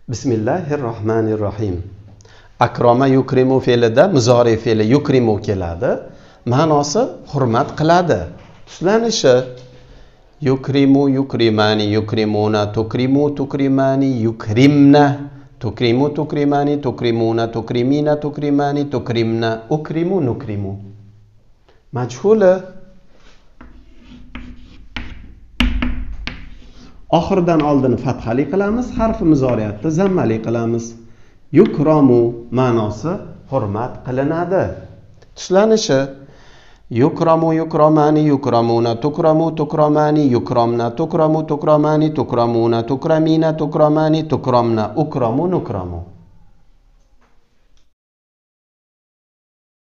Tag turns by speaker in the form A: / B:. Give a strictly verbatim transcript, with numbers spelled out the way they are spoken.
A: Bismillahirrohmanirrohim. Akroma yukrimu fe'lida muzori fe'li yukrimu keladi. Ma'nosi hurmat qiladi. Tuslanishi yukrimu yukrimani yukrimuna tukrimu tukrimani yukrimna tukrimu tukrimani tukrimuna tukrimina tukrimani tukrimna ukrimu nukrimu. Majhuli oxirdan oldin fathali qilamiz, harfi muzoriyatda zammali qilamiz. Yukramu ma'nosi hurmat qilinadi. Tuslanishi yukramu yukramani yukramuna tukramu tukramani yukramna tukramu tukramani tukramuna tukramina tukramani tukramna ukramu nukramu.